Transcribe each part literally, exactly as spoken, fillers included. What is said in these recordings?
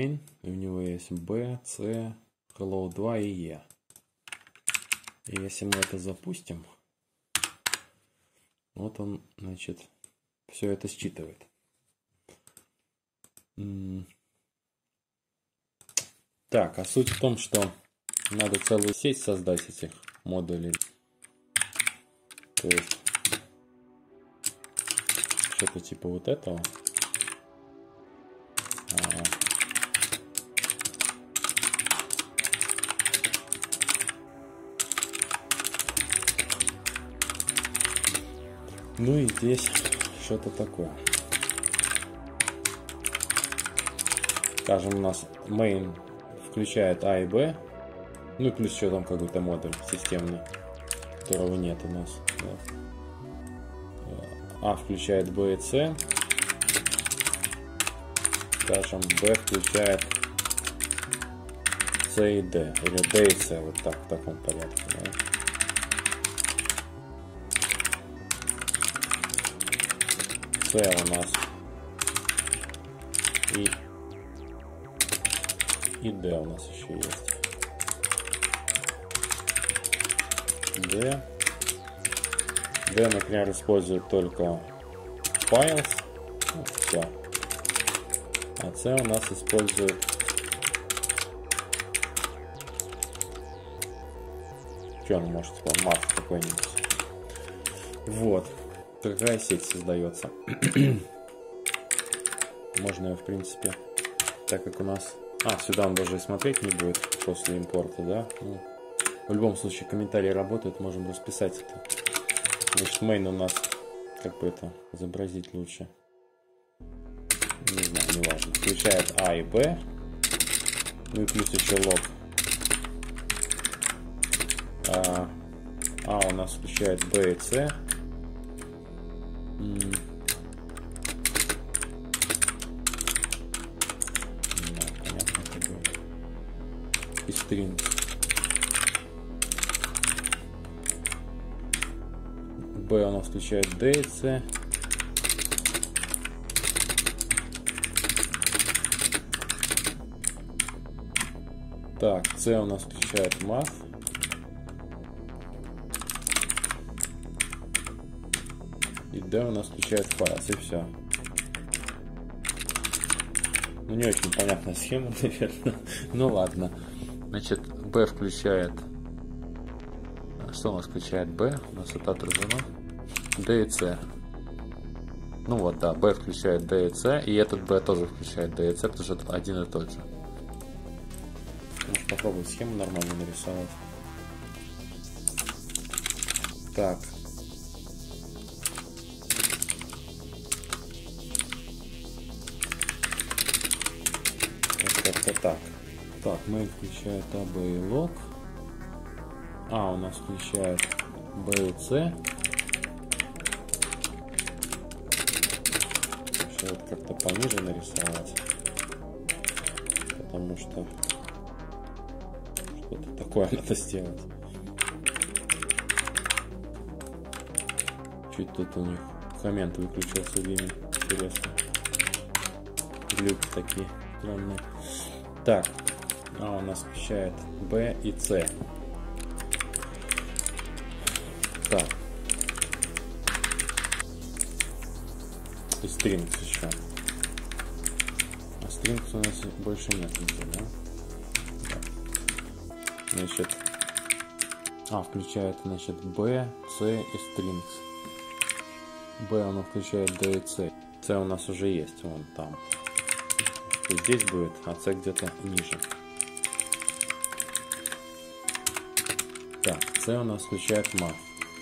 main, и у него есть B, C, hello два и E. И если мы это запустим, вот он, значит, все это считывает. Так, а суть в том, что надо целую сеть создать этих модулей. То есть что-то типа вот этого. А, ну и здесь что-то такое. Скажем, у нас main включает А и Б, ну и плюс еще там какой-то модуль системный, которого нет у нас. Да. А включает Б и С, скажем, Б включает С и Д, или Д и С, вот так, в таком порядке. Да. С у нас и И D у нас еще есть. D. D, например, использует только files. Ну, все. А C у нас использует что он может использовать? Math какой-нибудь. Вот. Такая сеть создается. Можно ее, в принципе, так как у нас... А, сюда он даже и смотреть не будет после импорта, да? Ну, в любом случае, комментарии работают, можем расписать это. Значит, main у нас, как бы это изобразить лучше? Не знаю, не важно. Включает А и Б. Ну и плюс еще лог. А, а у нас включает Б и С. И string. B у нас включает D и C. Так, C у нас включает math. И D у нас включает files, и все. Ну, не очень понятная схема, наверное. Ну ладно. Значит, B включает... Что у нас включает B? У нас это отражено. D и C. Ну вот, да, B включает D и C. И этот B тоже включает D и C, потому что это один и тот же. Может попробовать схему нормально нарисовать. Так. Как-то так. Так, main включает А, Б и лог. А у нас включает Б и С. Еще вот как-то пониже нарисовать. Потому что что-то такое надо сделать. Чуть тут у них коммент выключился, видимо. Интересно. Глюки такие странные. Так. А у нас включает B и C. Так. И strings еще. А strings у нас больше нет нигде, да? Так. Значит. А, включает, значит, B, C и strings. B у нас включает D и C. C у нас уже есть, вон там. И здесь будет, а C где-то ниже. Так, C у нас включает math.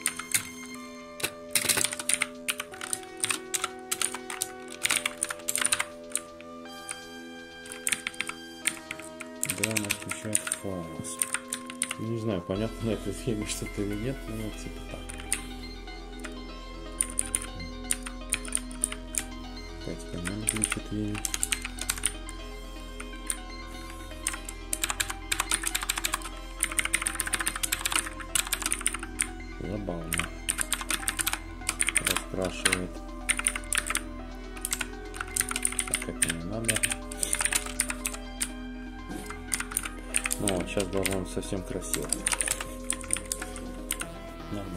D у нас включает files. Не знаю, понятно на этой схеме что-то или нет, но вот типа так. Опять коммент включит видео. Забавно. Расспрашивает. Так, это не надо. сейчас должно быть совсем красиво. Нормально.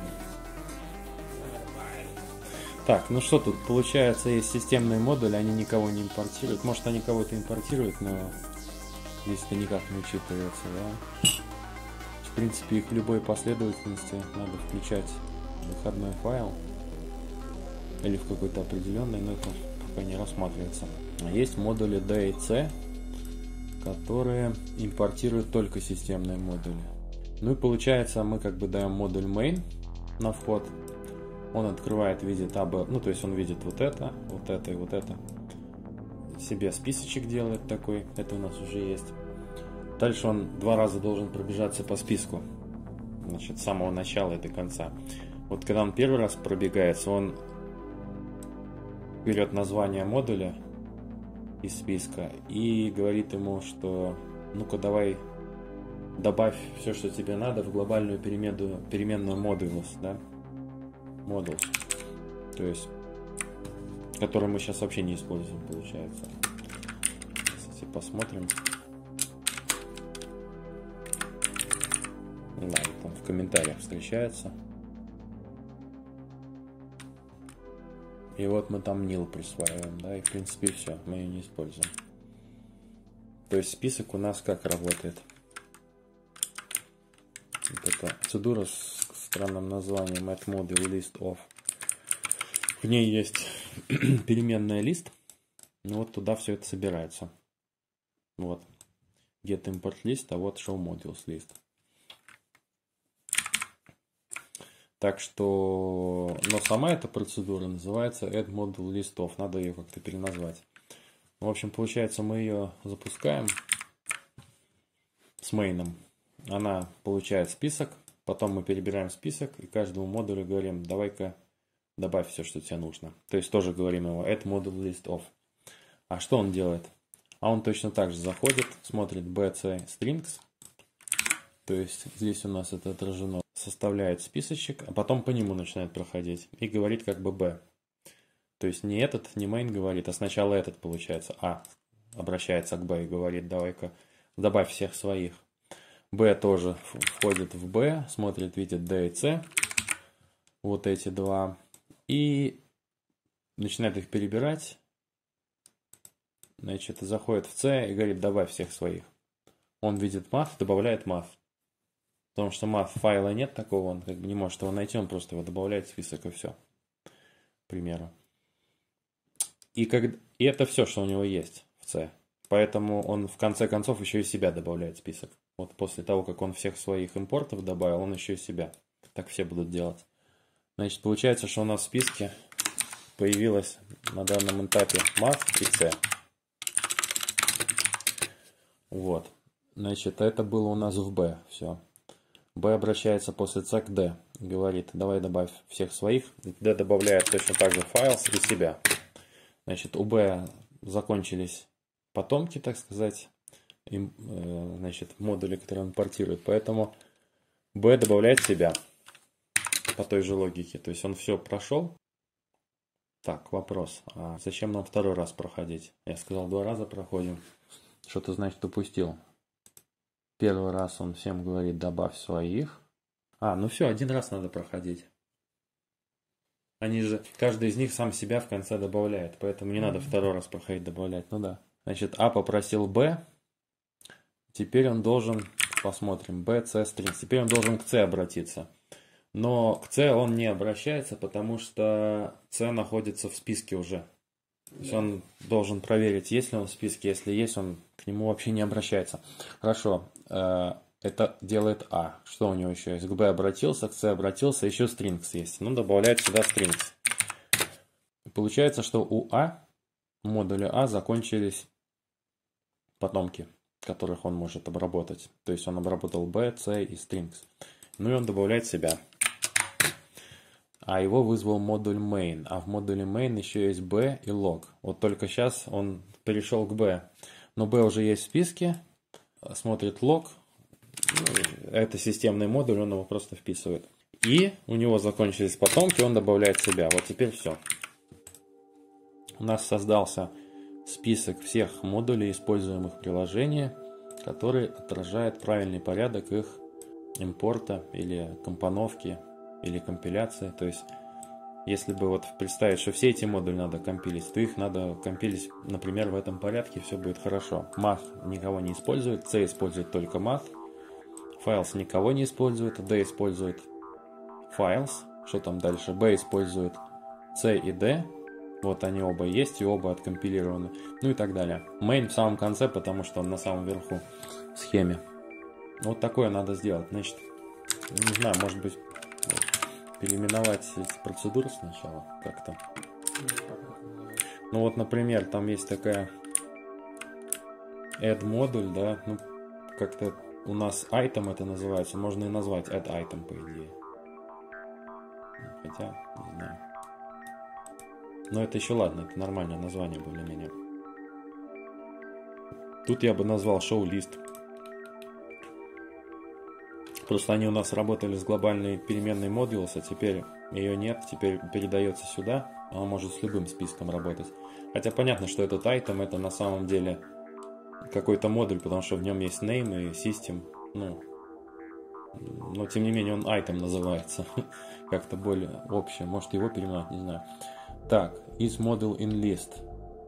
Так, ну что тут, получается, есть системные модули, они никого не импортируют. Может, они кого-то импортируют, но здесь это никак не учитывается, да? В принципе, их в любой последовательности надо включать в выходной файл или в какой-то определенный, но это пока не рассматривается. А есть модули D и C, которые импортируют только системные модули. Ну и получается, мы как бы даем модуль main на вход. Он открывает, видит А Б, ну то есть он видит вот это, вот это и вот это. Себе списочек делает такой, это у нас уже есть. Дальше он два раза должен пробежаться по списку, значит, с самого начала и до конца. Вот когда он первый раз пробегается, он берет название модуля из списка и говорит ему, что ну-ка давай добавь все, что тебе надо в глобальную переменную, переменную modulus, да? Models, то есть, который мы сейчас вообще не используем, получается. Кстати, посмотрим. Да, там в комментариях встречается. И вот мы там nil присваиваем, да, и в принципе все, мы ее не используем. То есть список у нас как работает? Вот эта процедура с странным названием add-module list of. В ней есть переменная list. Ну вот туда все это собирается. Вот. Get import list, а вот show modules list. Так что, но сама эта процедура называется add module list of. Надо ее как-то переназвать. В общем, получается, мы ее запускаем с мейном. Она получает список. Потом мы перебираем список и каждому модулю говорим, давай-ка добавь все, что тебе нужно. То есть тоже говорим его add module list of. А что он делает? А он точно так же заходит, смотрит bc strings. То есть здесь у нас это отражено. Составляет списочек, а потом по нему начинает проходить. И говорит как бы b. То есть не этот, не main говорит, а сначала этот получается. А обращается к b и говорит, давай-ка добавь всех своих. B тоже входит в B, смотрит, видит D и C, вот эти два, и начинает их перебирать, значит, заходит в C и говорит, добавь всех своих. Он видит math, добавляет math, потому что math файла нет такого, он как бы не может его найти, он просто его добавляет в список и все, к примеру. И, как... и это все, что у него есть в C, поэтому он в конце концов еще и себя добавляет в список. Вот после того, как он всех своих импортов добавил, он еще и себя. Так все будут делать. Значит, получается, что у нас в списке появилось на данном этапе math и C. Вот. Значит, это было у нас в B. Все. B обращается после C к D. Говорит, давай добавь всех своих. D добавляет точно так же files и себя. Значит, у B закончились потомки, так сказать. Им, значит, модули, которые он портирует. Поэтому B добавляет себя по той же логике. То есть он все прошел. Так, вопрос. А зачем нам второй раз проходить? Я сказал, два раза проходим. Что-то, значит, упустил. Первый раз он всем говорит, добавь своих. А, ну все, один раз надо проходить. Они же, каждый из них сам себя в конце добавляет. Поэтому не надо второй раз проходить, добавлять. Ну да. Значит, А попросил B. Теперь он должен, посмотрим, B, C, strings. Теперь он должен к C обратиться. Но к C он не обращается, потому что C находится в списке уже. То есть он должен проверить, есть ли он в списке. Если есть, он к нему вообще не обращается. Хорошо, это делает А. Что у него еще есть? К B обратился, к C обратился, еще strings есть. Ну, добавляет сюда strings. Получается, что у А, в модуле А закончились потомки, которых он может обработать. То есть он обработал B, C и strings. Ну и он добавляет себя. А его вызвал модуль main. А в модуле main еще есть B и log. Вот только сейчас он перешел к B. Но B уже есть в списке. Смотрит log. Это системный модуль, он его просто вписывает. И у него закончились потомки, он добавляет себя. Вот теперь все. У нас создался список всех модулей, используемых в приложении, который отражает правильный порядок их импорта или компоновки, или компиляции. То есть, если бы вот представить, что все эти модули надо компилить, то их надо компилить, например, в этом порядке, все будет хорошо. Math никого не использует, C использует только Math, Files никого не использует, D использует Files, что там дальше, B использует C и D, вот они оба есть и оба откомпилированы, ну и так далее. Main в самом конце, потому что он на самом верху в схеме. Вот такое надо сделать. Значит, не знаю, может быть, переименовать эти процедуры сначала как-то. Ну вот, например, там есть такая add модуль, да, ну как-то у нас item это называется, можно и назвать add item по идее. Хотя, не знаю. Но это еще ладно, это нормальное название более-менее. Тут я бы назвал show list. Просто они у нас работали с глобальной переменной modules, а теперь ее нет, теперь передается сюда. Она может с любым списком работать. Хотя понятно, что этот item это на самом деле какой-то модуль, потому что в нем есть name и system. Ну, но тем не менее он item называется. Как-то более общее. Может его переименовать, не знаю. Так, is module in list.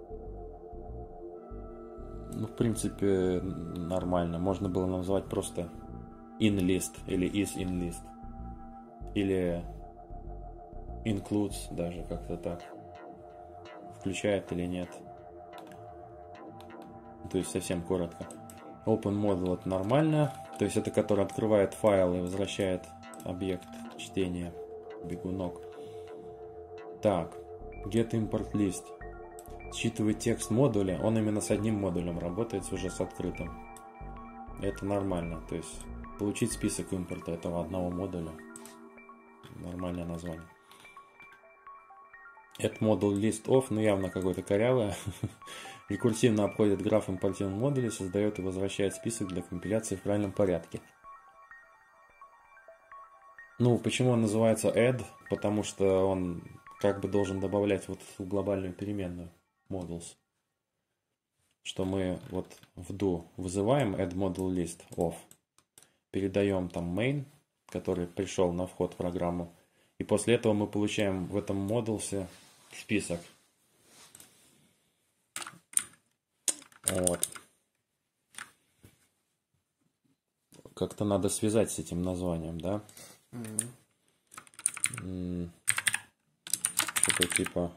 Ну, в принципе, нормально. Можно было назвать просто in list или is in list. Или includes даже как-то так. Включает или нет. То есть совсем коротко. Open module это нормально. То есть это который открывает файл и возвращает объект чтения. Бегунок. Так. Get import list. Считывает текст модуля. Он именно с одним модулем работает, уже с открытым. Это нормально. То есть получить список импорта этого одного модуля. Нормальное название. Это модуль list of, ну явно какое-то корявое. Рекурсивно обходит граф импортируемого модуля, создает и возвращает список для компиляции в правильном порядке. Ну, почему он называется add? Потому что он как бы должен добавлять вот в глобальную переменную modules. Что мы вот в do вызываем add module list of. Передаем там main, который пришел на вход в программу. И после этого мы получаем в этом модулсе список. Вот. Как-то надо связать с этим названием, да? Mm-hmm. Что-то типа...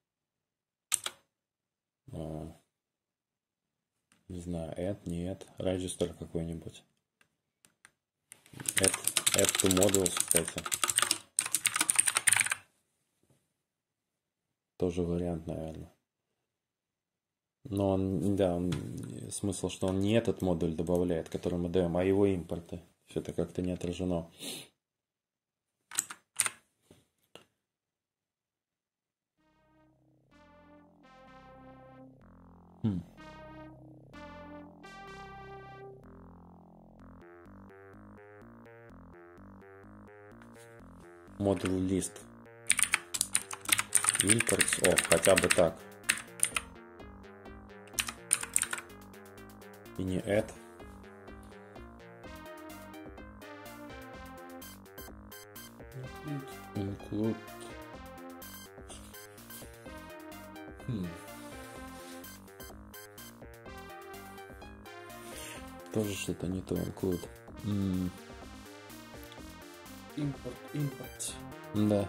А, не знаю, add, не add, register какой-нибудь. Add, add to modules, кстати. Тоже вариант, наверное. Но он, да, он, смысл, что он не этот модуль добавляет, который мы даем, а его импорты. Все это как-то не отражено. Хм. Модуль list. Imports of, хотя бы так. И не add. Include. Хм. Тоже что-то не то include. М. Импорт, импорт. Да.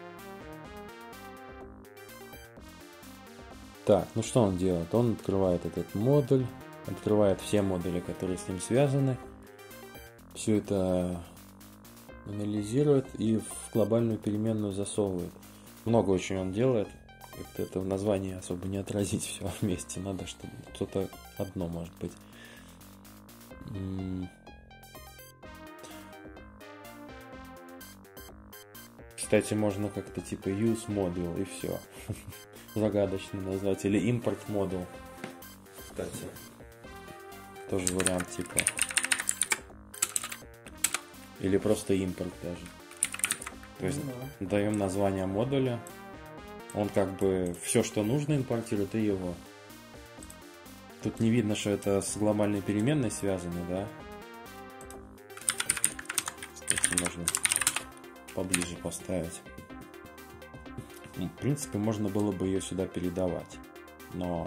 Так, ну что он делает? Он открывает этот модуль, открывает все модули, которые с ним связаны, все это анализирует и в глобальную переменную засовывает. Много очень он делает, как-то это в названии особо не отразить все вместе, надо чтобы что-то одно может быть. Кстати, можно как-то типа use module и все. Загадочно назвать. Или import module. Кстати. Тоже вариант типа. Или просто импорт даже. То есть mm-hmm. даем название модуля. Он как бы все, что нужно, импортирует, и его. Тут не видно, что это с глобальной переменной связано, да? Кстати, можно поближе поставить. В принципе, можно было бы ее сюда передавать, но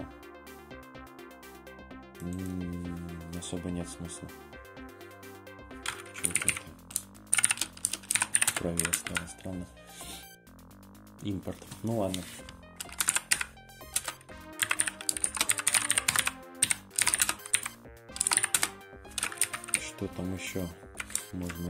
особо нет смысла. Что это? Правее стало странно. Импорт. Ну ладно. Что там еще можно?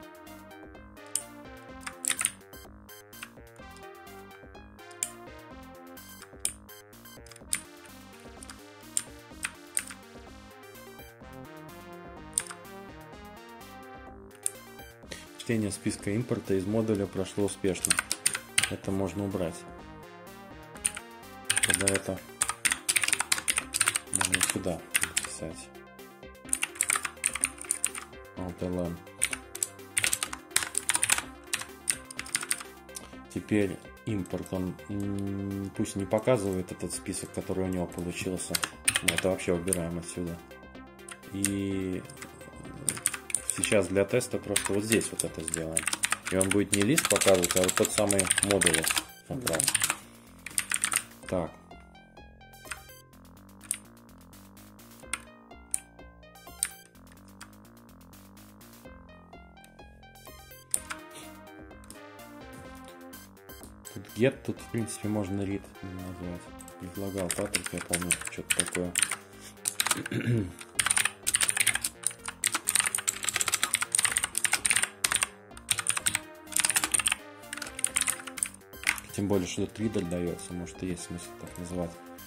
Чтение списка импорта из модуля прошло успешно. Это можно убрать. Тогда это можно сюда написать. Alt-L. Теперь импорт, он пусть не показывает этот список, который у него получился. Мы это вообще убираем отсюда. И сейчас для теста просто вот здесь вот это сделаем. И он будет не лист показывать, а вот тот самый модуль. Так. Тут get, тут в принципе можно read назвать. Предлагал Патрик, я помню, что-то такое. Тем более, что тут reader дается, может и есть смысл так называть.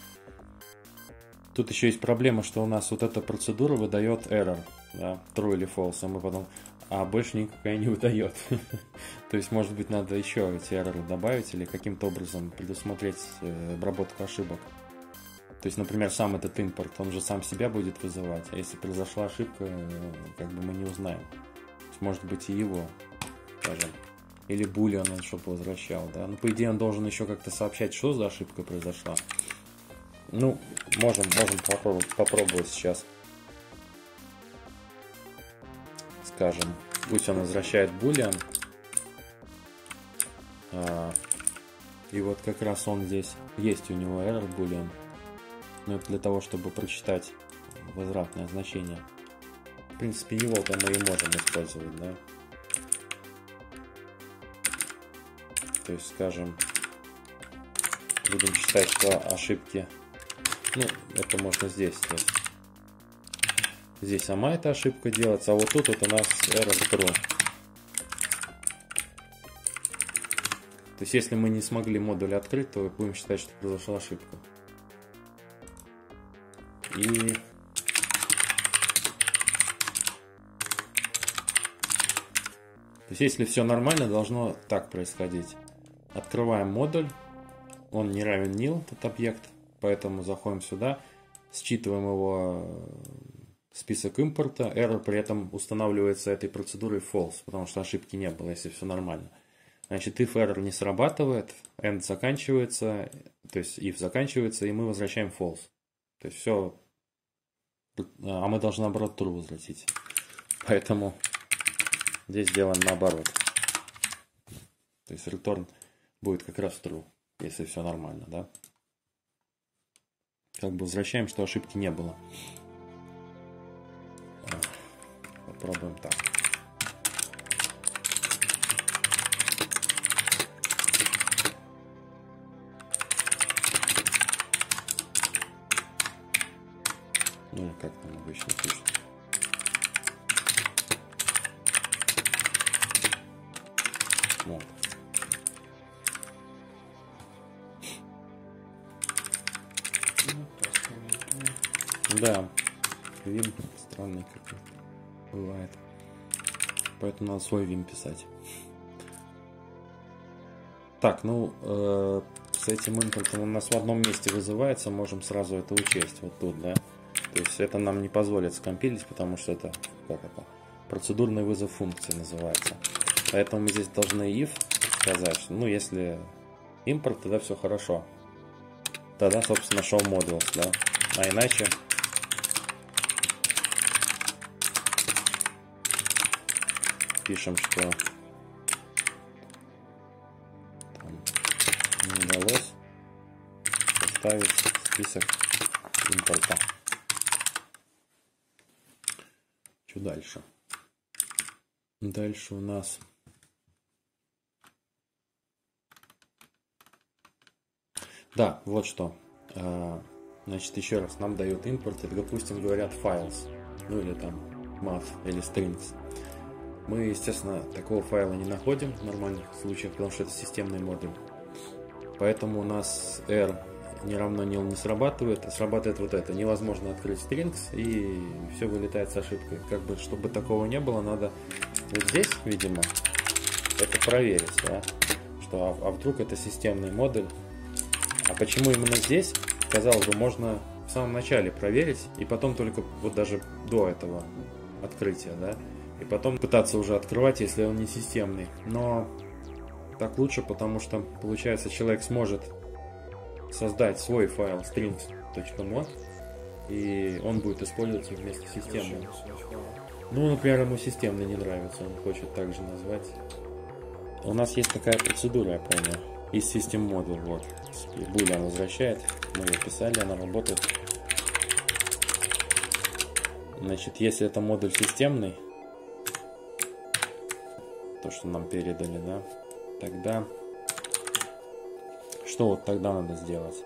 Тут еще есть проблема, что у нас вот эта процедура выдает error, да, true или false, а мы потом, а больше никакая не выдает. То есть, может быть, надо еще эти error добавить или каким-то образом предусмотреть обработку ошибок. То есть, например, сам этот импорт, он же сам себя будет вызывать, а если произошла ошибка, как бы мы не узнаем. То есть, может быть, и его, скажем. Или boolean он чтобы возвращал, да. Ну, по идее, он должен еще как-то сообщать, что за ошибка произошла. Ну, можем, можем попробовать, попробовать сейчас. Скажем, пусть он возвращает boolean. А, и вот как раз он здесь, есть у него error boolean. Но это для того, чтобы прочитать возвратное значение. В принципе, его-то мы и можем использовать, да. То есть, скажем, будем считать, что ошибки, ну, это можно здесь. Здесь, здесь сама эта ошибка делается, а вот тут вот у нас error true. То есть, если мы не смогли модуль открыть, то будем считать, что произошла ошибка. И то есть, если все нормально, должно так происходить. Открываем модуль, он не равен nil, этот объект, поэтому заходим сюда, считываем его список импорта, error при этом устанавливается этой процедурой false, потому что ошибки не было, если все нормально. Значит, if error не срабатывает, end заканчивается, то есть if заканчивается, и мы возвращаем false. То есть все, а мы должны наоборот true возвратить. Поэтому здесь делаем наоборот. То есть return будет как раз true, если все нормально, да? Как бы возвращаем, что ошибки не было. Попробуем так. Ну, как там обычно пишут. Вот. Да, вим странный какой-то бывает. Поэтому надо свой вим писать. Так, ну, э, с этим импортом у нас в одном месте вызывается, можем сразу это учесть, вот тут, да. То есть это нам не позволит скомпилить, потому что это, как это, процедурный вызов функции называется. Поэтому мы здесь должны if сказать, что, ну, если импорт, тогда все хорошо. Тогда, собственно, show modules, да. А иначе пишем, что там не удалось составить список импорта. Что дальше? Дальше у нас да, вот что. Значит, еще раз, нам дают импорт, допустим, говорят files, ну или там math или strings. Мы, естественно, такого файла не находим в нормальных случаях, потому что это системный модуль. Поэтому у нас R не равно nil не срабатывает, а срабатывает вот это. Невозможно открыть strings, и все вылетает с ошибкой. Как бы, чтобы такого не было, надо вот здесь, видимо, это проверить, да? Что, а, а вдруг это системный модуль. А почему именно здесь? Казалось бы, можно в самом начале проверить, и потом только вот даже до этого открытия, да, и потом пытаться уже открывать, если он не системный. Но так лучше, потому что, получается, человек сможет создать свой файл strings.mod, и он будет использоваться вместо системного. Ну, например, ему системный не нравится, он хочет также назвать. У нас есть такая процедура, я помню, из system module, вот. Boolean возвращает, мы ее писали, она работает. Значит, если это модуль системный, то, что нам передали, да, тогда что вот тогда надо сделать?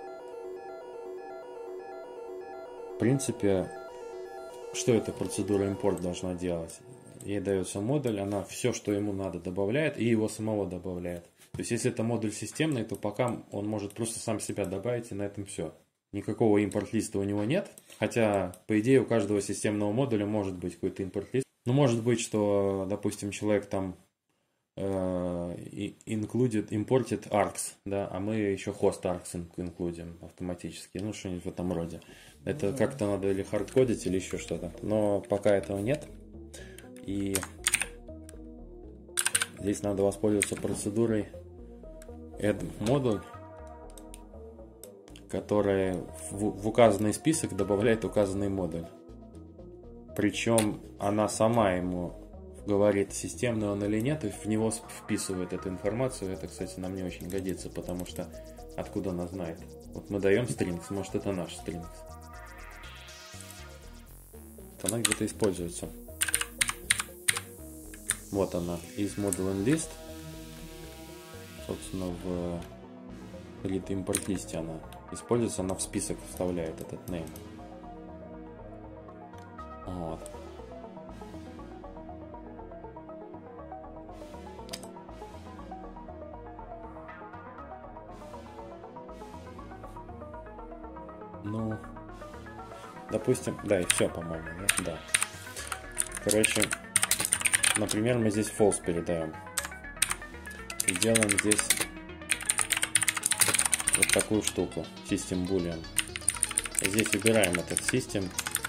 В принципе, что эта процедура импорт должна делать? Ей дается модуль, она все, что ему надо, добавляет, и его самого добавляет. То есть, если это модуль системный, то пока он может просто сам себя добавить, и на этом все. Никакого импорт-листа у него нет, хотя, по идее, у каждого системного модуля может быть какой-то импорт-лист. Ну, может быть, что, допустим, человек там э, included, imported args, да, а мы еще host args инклюдим автоматически, ну, что-нибудь в этом роде. Это mm-hmm. как-то надо или хардкодить, или еще что-то. Но пока этого нет. И здесь надо воспользоваться процедурой add модуль, которая в, в указанный список добавляет указанный модуль. Причем она сама ему говорит, системный он или нет, и в него вписывает эту информацию. Это, кстати, нам не очень годится, потому что откуда она знает? Вот мы даем strings, может, это наш strings. Она где-то используется. Вот она, из module list. Собственно, в read import листе она используется, она в список вставляет этот name. Вот. Ну, допустим, да, и все, по-моему, да? Да. Короче, например, мы здесь false передаем. И делаем здесь вот такую штуку, system boolean. И здесь выбираем этот system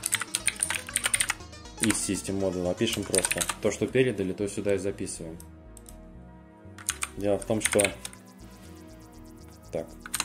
из system модуля, пишем просто то, что передали, то сюда и записываем. Дело в том, что так.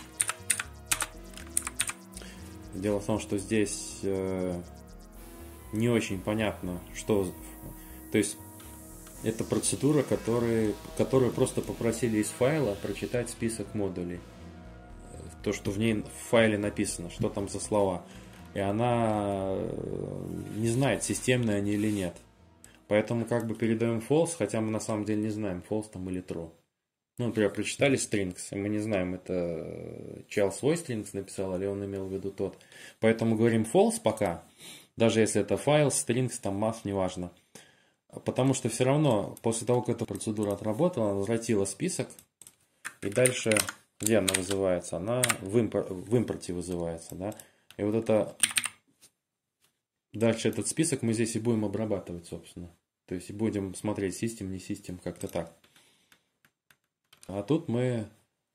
Дело в том, что здесь э, не очень понятно, что, то есть это процедура, который, которую просто попросили из файла прочитать список модулей. То, что в ней в файле написано, что там за слова. И она не знает, системные они или нет. Поэтому как бы передаем false, хотя мы на самом деле не знаем, false там или true. Ну, например, прочитали strings, и мы не знаем, это чел свой strings написал, или он имел в виду тот. Поэтому говорим false пока, даже если это файл, strings, там math, неважно. Потому что все равно, после того, как эта процедура отработала, она возвратила список, и дальше, где она вызывается? Она в, импор, в импорте вызывается, да? И вот это, дальше этот список мы здесь и будем обрабатывать, собственно. То есть, и будем смотреть систем, не систем, как-то так. А тут мы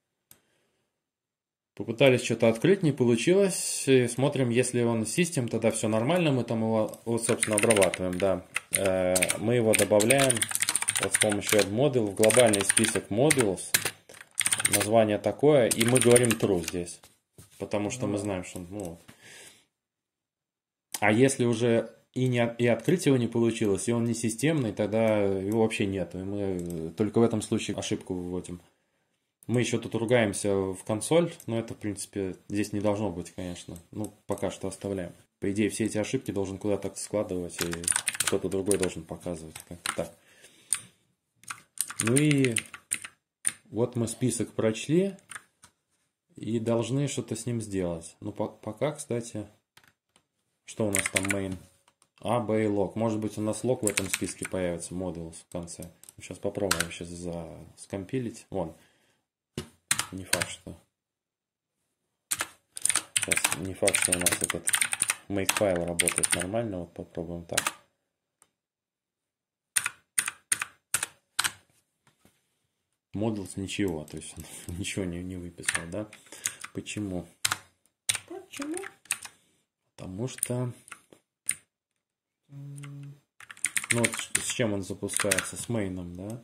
попытались что-то открыть, не получилось. И смотрим, если он систем, тогда все нормально, мы там его, вот, собственно, обрабатываем, да. Мы его добавляем вот с помощью add module в глобальный список modules. Название такое, и мы говорим true здесь, потому что мы знаем, что, ну, а если уже и, не, и открыть его не получилось, и он не системный, тогда его вообще нет. И мы только в этом случае ошибку выводим. Мы еще тут ругаемся в консоль, но это, в принципе, здесь не должно быть, конечно. Ну, пока что оставляем. По идее, все эти ошибки должен куда-то складывать, и кто-то другой должен показывать. Как так. Ну и вот мы список прочли, и должны что-то с ним сделать. Ну, по пока, кстати, что у нас там main? А, B и log. Может быть, у нас log в этом списке появится, modules в конце. Сейчас попробуем сейчас заскомпилить. Вон. Не факт, что... Сейчас не факт, что у нас этот makefile работает нормально. Вот попробуем так. Modules ничего, то есть он ничего не, не выписал, да? Почему? Почему? Потому что... Ну вот с чем он запускается? С мейном, да?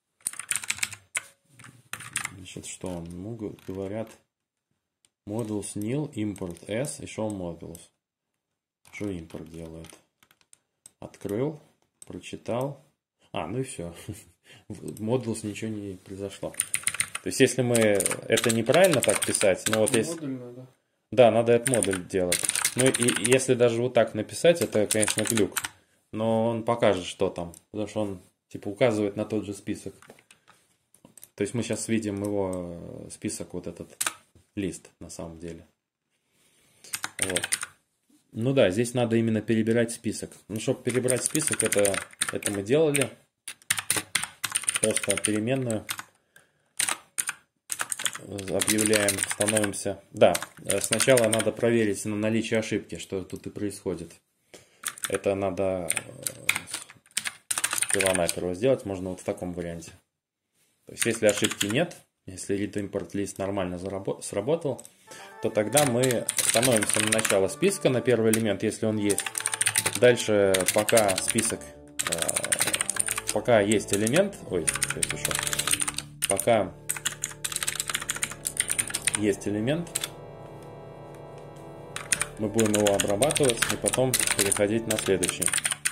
Значит, что он? Ну, говорят, modules nil, import s и show modules. Что импорт делает? Открыл, прочитал. А, ну и все. Modules ничего не произошло. То есть, если мы это неправильно так писать, ну вот если... Модуль надо. Да, надо этот модуль делать. Ну и если даже вот так написать, это, конечно, глюк. Но он покажет, что там. Потому что он, типа, указывает на тот же список. То есть мы сейчас видим его список, вот этот лист, на самом деле. Вот. Ну да, здесь надо именно перебирать список. Ну, чтобы перебрать список, это, это мы делали. Просто переменную объявляем, становимся... Да, сначала надо проверить на наличие ошибки, что тут и происходит. Это надо первонаперво сделать, можно вот в таком варианте. То есть, если ошибки нет, если read import list нормально сработал, то тогда мы становимся на начало списка, на первый элемент, если он есть. Дальше, пока список, пока есть элемент, ой, что я пишу, пока есть элемент, мы будем его обрабатывать и потом переходить на следующий.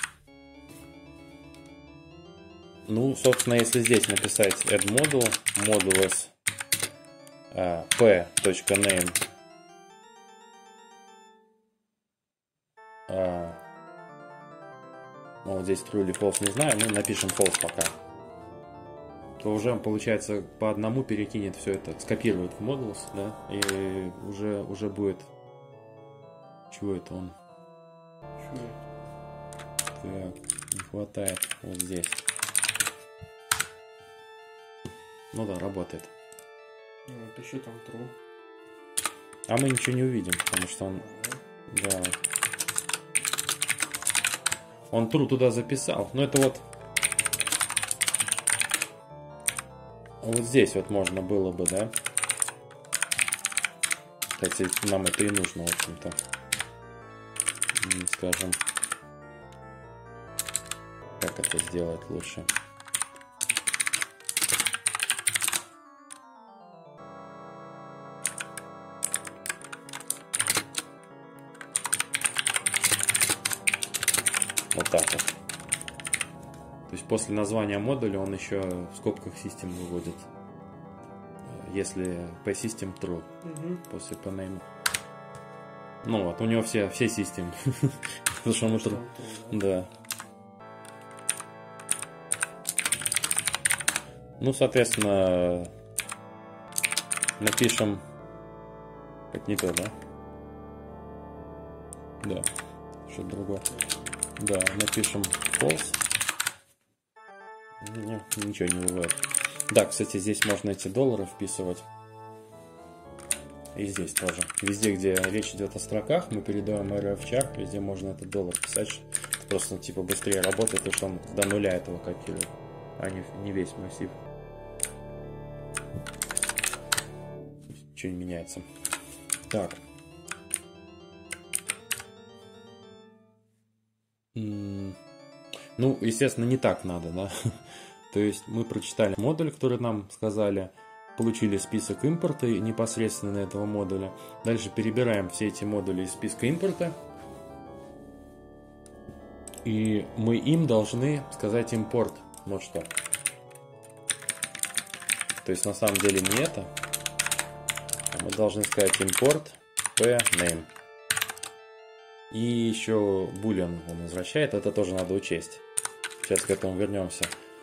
Ну, собственно, если здесь написать add module, modules uh, p.name uh, ну, вот здесь true или false, не знаю, мы напишем false пока, то уже, получается, по одному перекинет все это, скопирует в modules, да, и уже, уже будет... Чего это он? Чего? Так, не хватает вот здесь. Ну да, работает. Ну, пиши там true. А мы ничего не увидим, потому что он... Ага. Да. Он true туда записал. Но это вот... Вот здесь вот можно было бы, да? Кстати, нам это и нужно, в общем-то. Скажем, как это сделать лучше. Вот так вот. То есть после названия модуля он еще в скобках system выводит. Если p-system true. Угу. После p-name. Ну вот, у него все, все системы. Потому что мы true. Да. Ну, соответственно, напишем... Как не то, да? Да. Что-то другое. Да, напишем false. Не, ничего не бывает. Да, кстати, здесь можно эти доллары вписывать. И здесь тоже. Везде, где речь идет о строках, мы передаем эр эф char, везде можно этот доллар писать. Просто типа быстрее работает, потому что он до нуля этого копирует, а не, не весь массив. Ничего не меняется. Так. Ну, естественно, не так надо, да? То есть мы прочитали модуль, который нам сказали, получили список импорта непосредственно этого модуля. Дальше перебираем все эти модули из списка импорта. И мы им должны сказать импорт. Вот что. То есть на самом деле не это. А мы должны сказать импорт p_name. И еще boolean он возвращает. Это тоже надо учесть. Сейчас к этому вернемся.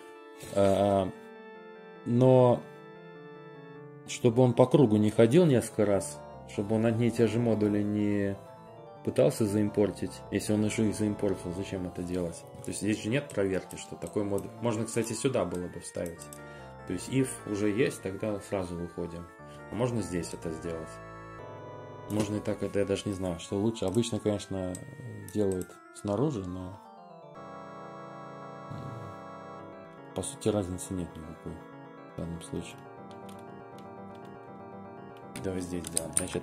Но чтобы он по кругу не ходил несколько раз, чтобы он одни и те же модули не пытался заимпортить, если он уже их заимпортил, зачем это делать? То есть здесь же нет проверки, что такой модуль. Можно, кстати, сюда было бы вставить. То есть if уже есть, тогда сразу выходим. А можно здесь это сделать. Можно и так, это я даже не знаю, что лучше. Обычно, конечно, делают снаружи, но по сути разницы нет никакой в данном случае. Давай здесь сделаем. Значит,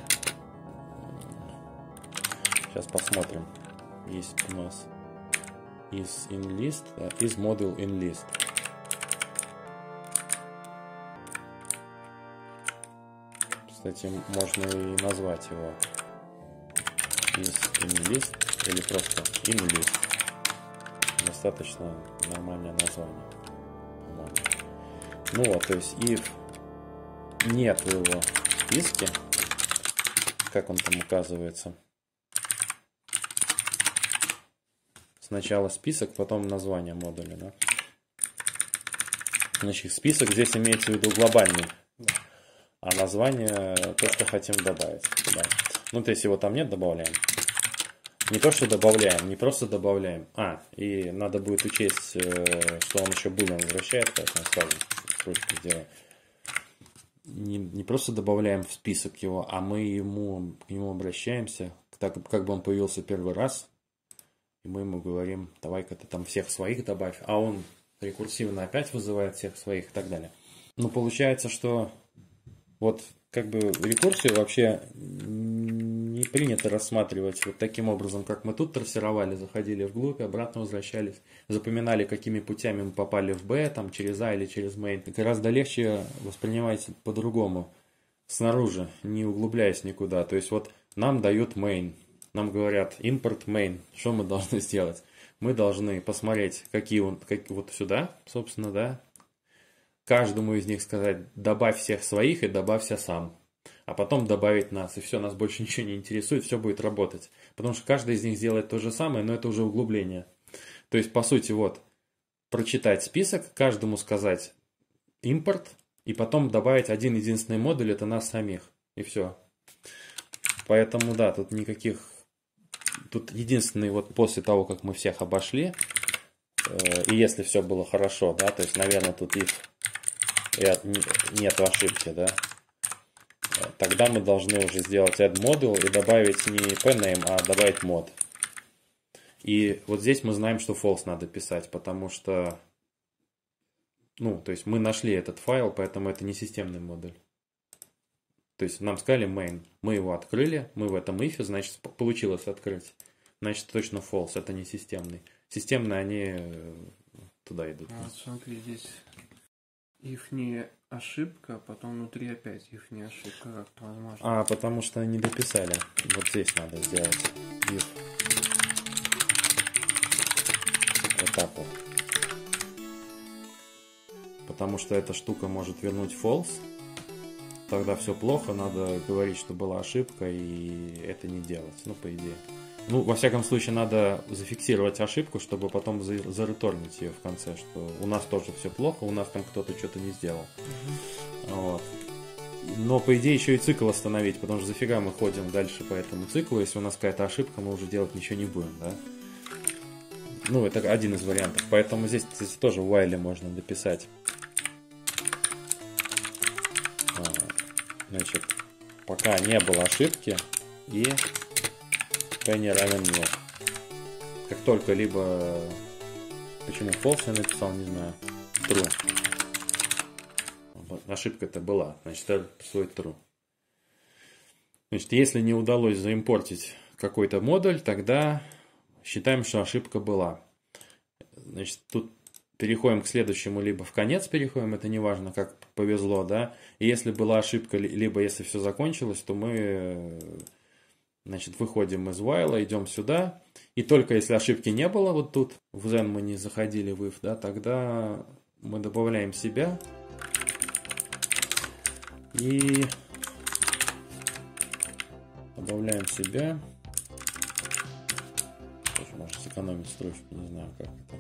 сейчас посмотрим. Есть у нас is inList, is module inList. Кстати, можно и назвать его is inList или просто inList. Достаточно нормальное название, по-моему. Ну вот, то есть if нет его в списке, как он там указывается, сначала список, потом название модуля, да? Значит, список здесь имеется в виду глобальный, а название то, что хотим добавить. Да. Ну, то есть его там нет, добавляем. Не то, что добавляем, не просто добавляем. А, и надо будет учесть, что он еще boolean возвращает, поэтому сразу строчку сделаем. Не, не просто добавляем в список его, а мы ему, к нему обращаемся, так как бы он появился первый раз, и мы ему говорим, давай-ка ты там всех своих добавь, а он рекурсивно опять вызывает всех своих и так далее. Ну, получается, что вот как бы рекурсию вообще не принято рассматривать вот таким образом, как мы тут трассировали, заходили вглубь, обратно возвращались, запоминали, какими путями мы попали в B, там через A или через main. Гораздо легче воспринимать по-другому, снаружи, не углубляясь никуда. То есть вот нам дают main, нам говорят import main, что мы должны сделать? Мы должны посмотреть, какие он, как, вот сюда, собственно, да, каждому из них сказать, добавь всех своих и добавься сам. А потом добавить нас, и все, нас больше ничего не интересует, все будет работать. Потому что каждый из них сделает то же самое, но это уже углубление. То есть, по сути, вот, прочитать список, каждому сказать импорт, и потом добавить один единственный модуль, это нас самих. И все. Поэтому, да, тут никаких... Тут единственный, вот после того, как мы всех обошли, э, и если все было хорошо, да, то есть, наверное, тут if нет ошибки, да, тогда мы должны уже сделать add module и добавить не p_name, а добавить mod. И вот здесь мы знаем, что false надо писать, потому что, ну, то есть мы нашли этот файл, поэтому это не системный модуль. То есть нам сказали main, мы его открыли, мы в этом if, значит, получилось открыть. Значит, точно false, это не системный. Системные, они туда идут. А, смотри, здесь if не ошибка, потом внутри опять if не ошибка, как-то возможно. А, потому что не дописали. Вот здесь надо сделать if. Вот так вот. Потому что эта штука может вернуть false. Тогда все плохо, надо говорить, что была ошибка, и это не делать. Ну, по идее. Ну, во всяком случае, надо зафиксировать ошибку, чтобы потом зареторнить ее в конце, что у нас тоже все плохо, у нас там кто-то что-то не сделал. Uh-huh. Вот. Но, по идее, еще и цикл остановить, потому что зафига мы ходим дальше по этому циклу, если у нас какая-то ошибка, мы уже делать ничего не будем, да? Ну, это один из вариантов. Поэтому здесь, здесь тоже в while можно дописать. Значит, пока не было ошибки, и p не равен nil. Как только либо... Почему false я написал, не знаю. True. Ошибка-то была, значит, это свой true. Значит, если не удалось заимпортить какой-то модуль, тогда считаем, что ошибка была. Значит, тут переходим к следующему, либо в конец переходим, это не важно, как повезло, да. И если была ошибка, либо если все закончилось, то мы Значит, выходим из while, идем сюда. И только если ошибки не было, вот тут, в then мы не заходили в if, да, тогда мы добавляем себя. И добавляем себя. Тоже можно сэкономить строчку, не знаю, как это.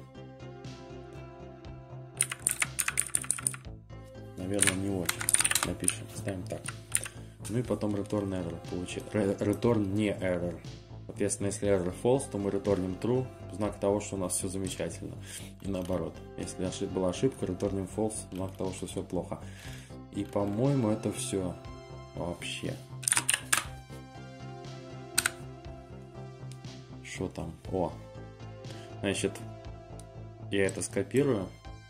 Наверное, не очень. Напишем, ставим так. Ну и потом return error получит. Return не error. Соответственно, если error false, то мы return true, знак того, что у нас все замечательно. И наоборот. Если ошиб была ошибка, return false, знак того, что все плохо. И, по-моему, это все вообще. Что там? О! Значит, я это скопирую.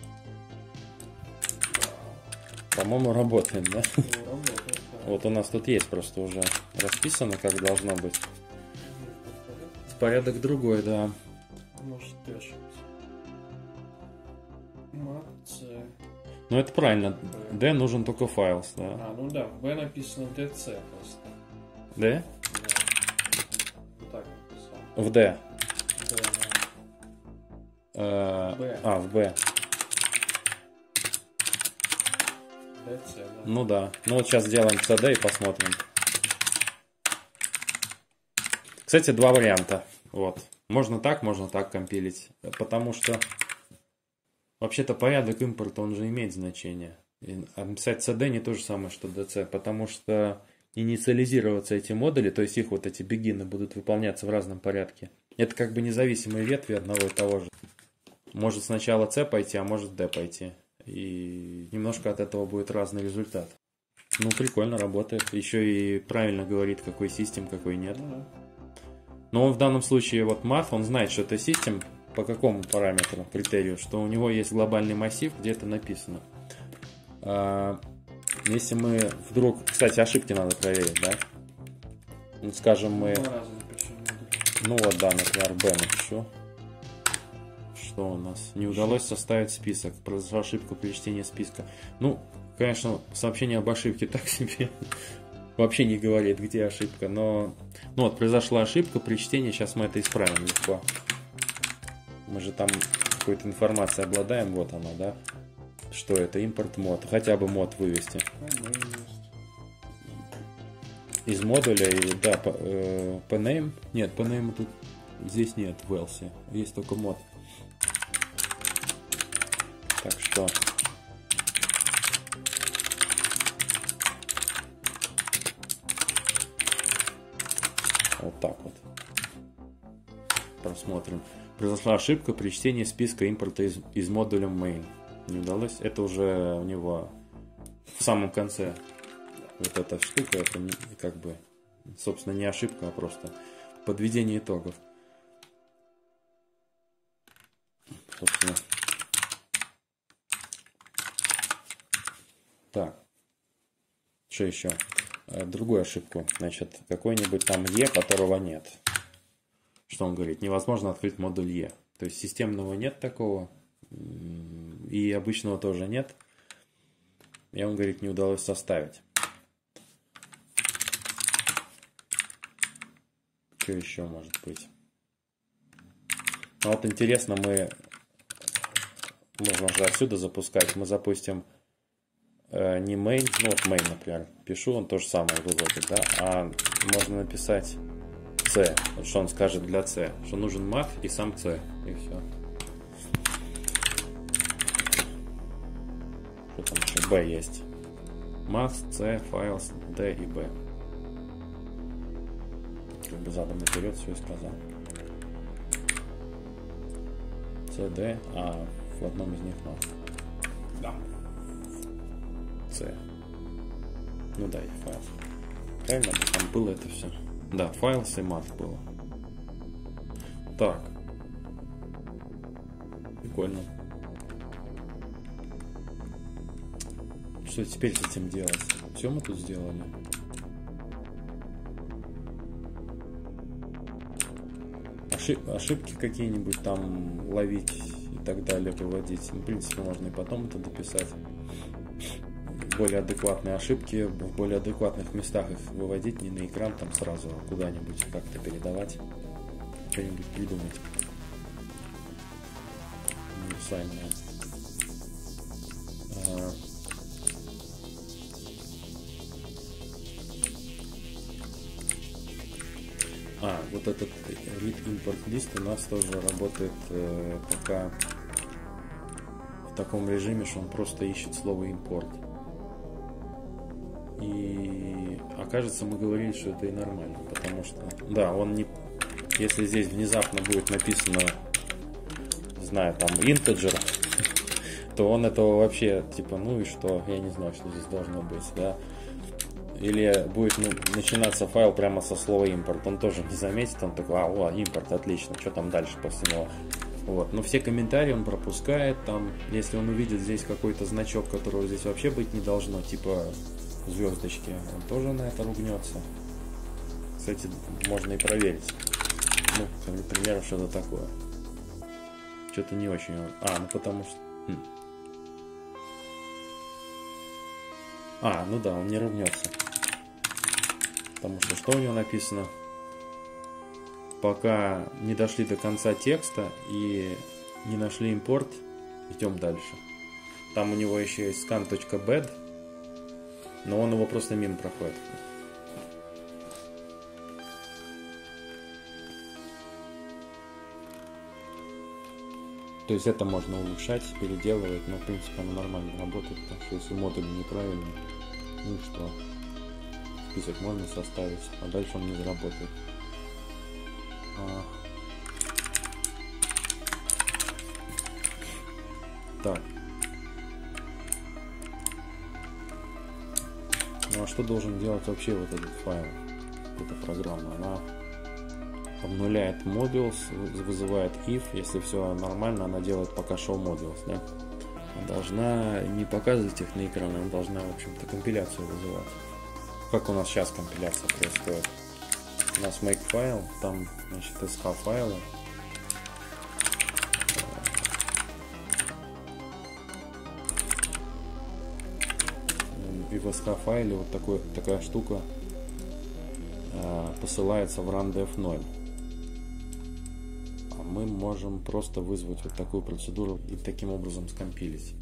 По-моему, работает, да? Работает, да. Вот у нас тут есть просто уже расписано, как должно быть. Порядок другой, да. Может, ты ошибся. Мат C. Ну это правильно. D нужен только files, да. А, ну да, в B написано ди си просто. D? Да. Вот так написал. В D. Да, Э, B. А, в B. да. ди си, да. Ну да. Ну вот сейчас сделаем си ди и посмотрим. Кстати, два варианта. Вот. Можно так, можно так компилить. Потому что вообще-то порядок импорта, он же имеет значение. И, а писать си ди не то же самое, что ди си. Потому что инициализироваться эти модули, то есть их вот эти бегины будут выполняться в разном порядке. Это как бы независимые ветви одного и того же. Может сначала C пойти, а может D пойти. И немножко от этого будет разный результат. Ну, прикольно работает. Еще и правильно говорит, какой систем, какой нет. Ну, Но он в данном случае, вот math, он знает, что это систем, по какому параметру, критерию, что у него есть глобальный массив, где это написано. А, если мы вдруг... Кстати, ошибки надо проверить, да? Ну, скажем, мы... Два раза напишем модуль. Ну вот, да, например, B напишу. Что у нас? Не удалось составить список. Произошла ошибка при чтении списка. Ну, конечно, сообщение об ошибке так себе вообще не говорит, где ошибка. Но, ну вот, произошла ошибка при чтении. Сейчас мы это исправим легко. Мы же там какой-то информацией обладаем. Вот она, да? Что это? Импорт мод. Хотя бы мод вывести. Ну, есть. Из модуля. И, да, по, э, pname. Нет, pname тут здесь нет в else. Есть только мод. Так что вот так вот просмотрим. Произошла ошибка при чтении списка импорта из, из модуля main. Не удалось. Это уже у него в самом конце. Вот эта штука, это не, как бы, собственно, не ошибка, а просто подведение итогов. Собственно. Так, что еще? Другую ошибку. Значит, какой-нибудь там E, которого нет. Что он говорит? Невозможно открыть модуль E. То есть системного нет такого. И обычного тоже нет. И он говорит, не удалось составить. Что еще может быть? Ну, вот интересно, мы... Можно же отсюда запускать. Мы запустим... не main, ну вот main, например, пишу, он то же самое выводит, да, а можно написать C, вот что он скажет для C, что нужен math и сам C, и все. Что там еще? B есть. Math, C, files, D и B. Как бы задом наперед все и сказал. C, D, а в одном из них math. Да. C. Ну да, и файл. Правильно, там было это все. Да, files и math было. Так. Прикольно. Что теперь с этим делать? Все мы тут сделали. Ошиб ошибки какие-нибудь там ловить и так далее, выводить. Ну, в принципе, можно и потом это дописать. более адекватные ошибки, в более адекватных местах их выводить, не на экран там сразу, а куда-нибудь как-то передавать, что-нибудь придумать универсальное. А, вот этот read import list у нас тоже работает э, пока в таком режиме, что он просто ищет слово импорт. И окажется, мы говорили, что это и нормально, потому что, да, он не, если здесь внезапно будет написано, знаю, там integer, то он этого вообще, типа, ну и что, я не знаю, что здесь должно быть, да. Или будет ну, начинаться файл прямо со слова импорт, он тоже не заметит, он такой, а, о, импорт, отлично, что там дальше после него. Вот. Но все комментарии он пропускает, там, если он увидит здесь какой-то значок, которого здесь вообще быть не должно, типа звездочки, он тоже на это ругнется. Кстати, можно и проверить. Ну, например, что-то такое. Что-то не очень... А, ну потому что... Хм. А, ну да, он не равнется. Потому что что у него написано? Пока не дошли до конца текста и не нашли импорт, идем дальше. Там у него еще есть scan.bed, но он его просто мимо проходит. То есть это можно улучшать, переделывать, но в принципе оно нормально работает, потому что если модуль неправильный, ну что, список можно составить, а дальше он не заработает. А. Так. Ну а что должен делать вообще вот этот файл, эта программа? Она обнуляет modules, вызывает if, если все нормально, она делает пока show modules, да? Она должна не показывать их на экран, она должна, в общем-то, компиляцию вызывать. Как у нас сейчас компиляция происходит? У нас make файл, там, значит, sh файлы. И в sh файле вот такой, такая штука посылается в run-dev ноль. Мы можем просто вызвать вот такую процедуру и таким образом скомпилить.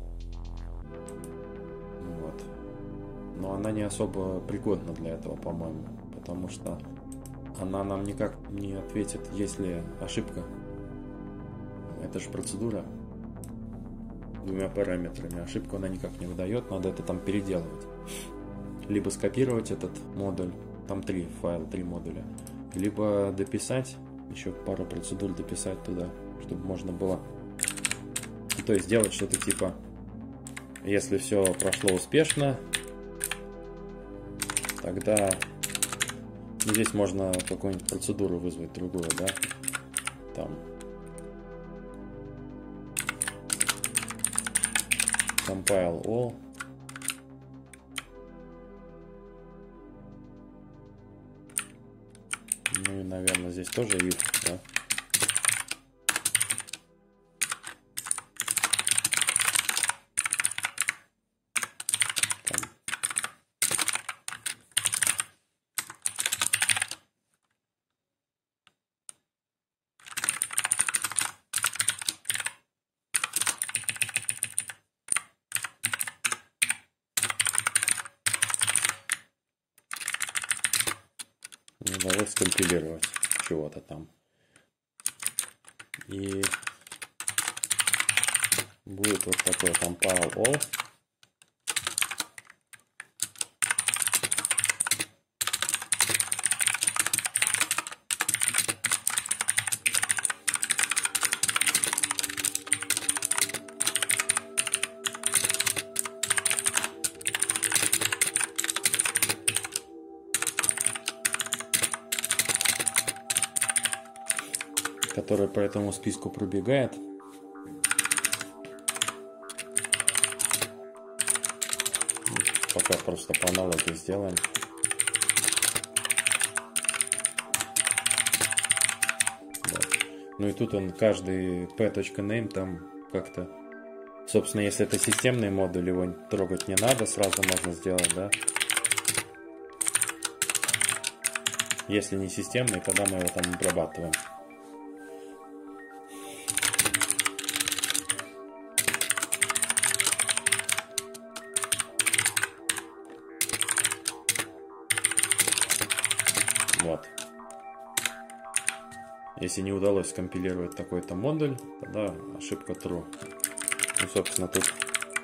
Вот. Но она не особо пригодна для этого, по-моему, потому что она нам никак не ответит, если ошибка. Это же процедура двумя параметрами. Ошибку она никак не выдает, надо это там переделывать. Либо скопировать этот модуль, там три файла, три модуля, либо дописать. Еще пару процедур дописать туда, чтобы можно было, то есть сделать что-то типа, если все прошло успешно, тогда ну, здесь можно какую-нибудь процедуру вызвать другую, да, там compile all. Ну и, наверное, здесь тоже if, да? Там. Не удалось скомпилировать чего-то там. И будет вот такой compile all. Который по этому списку пробегает. Пока просто по аналогии сделаем. Да. Ну и тут он каждый p.name там как-то Собственно, если это системный модуль, его трогать не надо, сразу можно сделать, да? Если не системный, тогда мы его там обрабатываем. Вот. Если не удалось скомпилировать такой-то модуль, тогда ошибка true. Ну, собственно, тут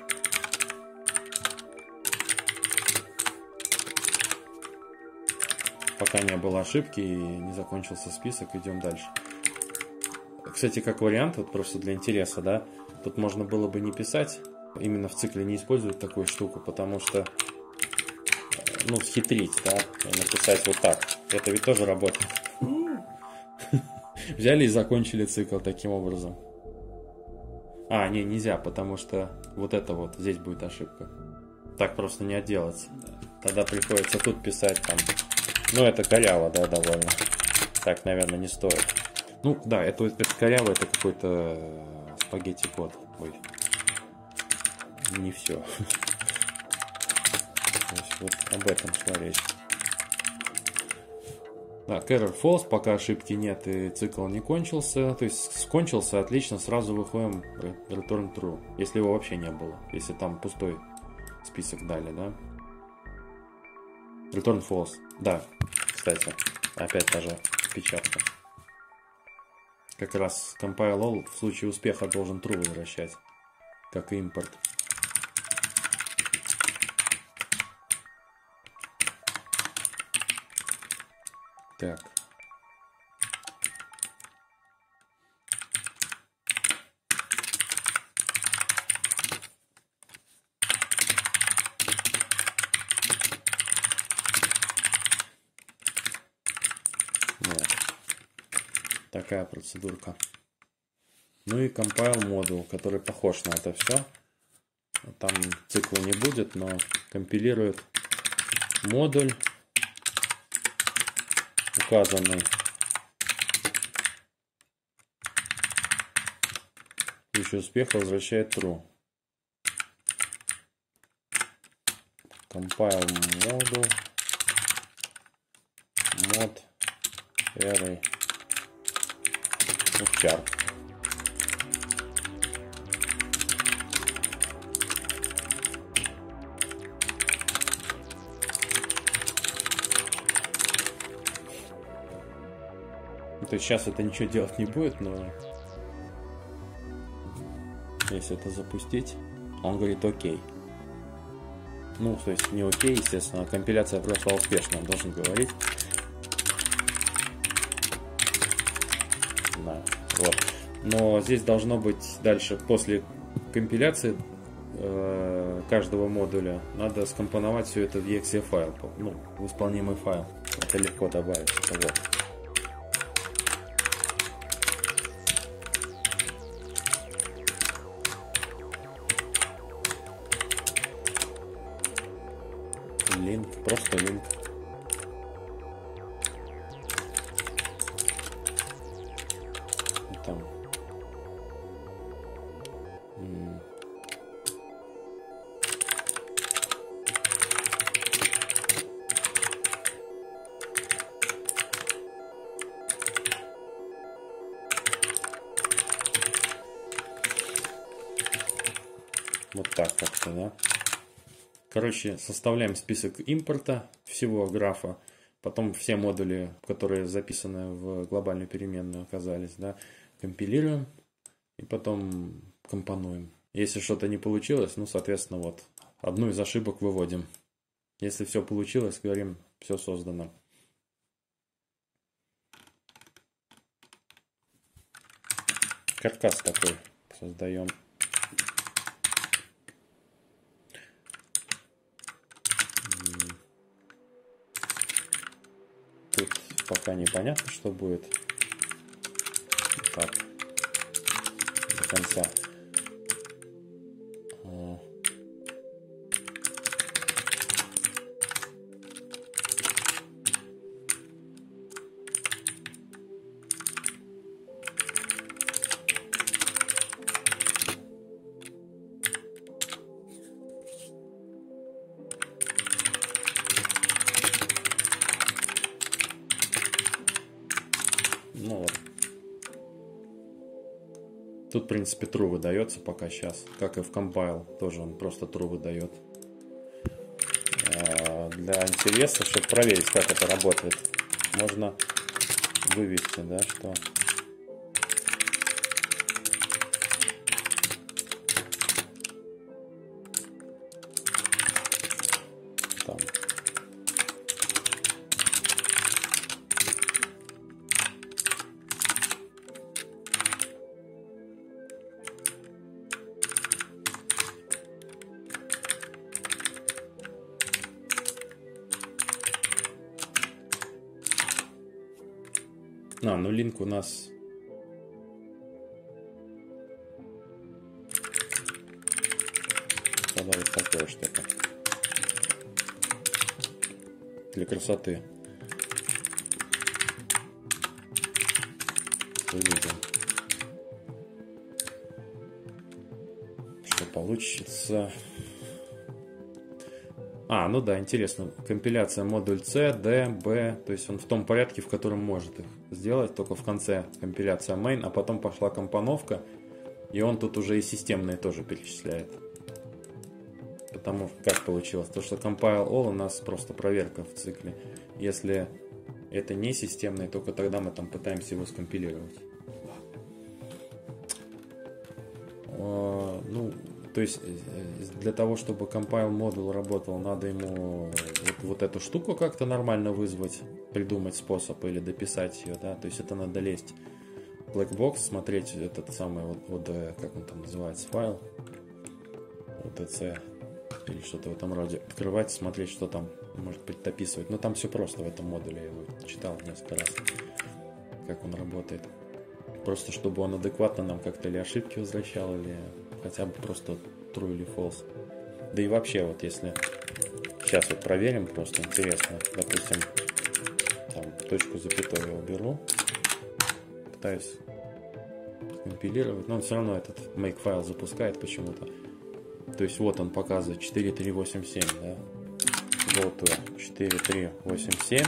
пока не было ошибки и не закончился список, идем дальше. Кстати, как вариант, вот просто для интереса, да, тут можно было бы не писать, именно в цикле не использовать такую штуку, потому что, ну, схитрить, да, и написать вот так. Это ведь тоже работает. Взяли и закончили цикл таким образом. А, не, нельзя, потому что вот это вот, здесь будет ошибка. Так просто не отделаться. Тогда приходится тут писать там. Ну, это коряво, да, довольно. Так, наверное, не стоит. Ну, да, это, это коряво, это какой-то спагетти-код. Ой. Не все. То есть вот об этом шла речь. Так, error false, пока ошибки нет и цикл не кончился. То есть скончился, отлично, сразу выходим return true. Если его вообще не было. Если там пустой список дали, да. Return false. Да, кстати, опять та же печатка. Как раз compile all в случае успеха должен true возвращать, как и импорт. Так. Вот. Такая процедурка. Ну и compile модул, который похож на это все. Там цикла не будет, но компилирует модуль, указанный. Еще успех возвращает true. Compile модул. Mod array char. То есть сейчас это ничего делать не будет, но если это запустить, он говорит окей. Ну, то есть не окей, естественно, компиляция прошла успешно, он должен говорить. Да, вот. Но здесь должно быть дальше, после компиляции э, каждого модуля, надо скомпоновать все это в exe файл, ну, в исполнимый файл. Это легко добавить. Вот. Линк, просто линк. И там. М. Вот так как-то, да? Короче, составляем список импорта всего графа, потом все модули, которые записаны в глобальную переменную, оказались, да, компилируем и потом компонуем. Если что-то не получилось, ну, соответственно, вот одну из ошибок выводим. Если все получилось, говорим, все создано. Каркас такой создаем. Тут пока непонятно, что будет. Так, до конца. Тут, в принципе, true выдается пока сейчас, как и в compile, тоже он просто true выдает. Для интереса, чтобы проверить, как это работает, можно вывести, да, что там. А, ну линк у нас тогда вот такое что-то для красоты. Выведем, что получится. А, ну да, интересно. Компиляция модуль C, D, B. То есть он в том порядке, в котором может их сделать. Только в конце компиляция main, а потом пошла компоновка. И он тут уже и системные тоже перечисляет. Потому как получилось? То, что compile all у нас просто проверка в цикле. Если это не системный, только тогда мы там пытаемся его скомпилировать. Ну, то есть для того, чтобы compile модуль работал, надо ему вот, вот эту штуку как-то нормально вызвать, придумать способ или дописать ее, да, то есть это надо лезть в Blackbox, смотреть этот самый вот, вот как он там называется, файл, о ти си или что-то в этом роде, открывать, смотреть, что там, может быть, дописывать, но там все просто в этом модуле, я его читал несколько раз, как он работает, просто чтобы он адекватно нам как-то или ошибки возвращал, или хотя бы просто true или false. Да и вообще, вот если сейчас вот проверим, просто интересно, допустим, там точку запятой я уберу, пытаюсь компилировать, но он все равно этот make файл запускает почему-то. То есть вот он показывает четыре три восемь семь, да, go to четыре три восемь семь,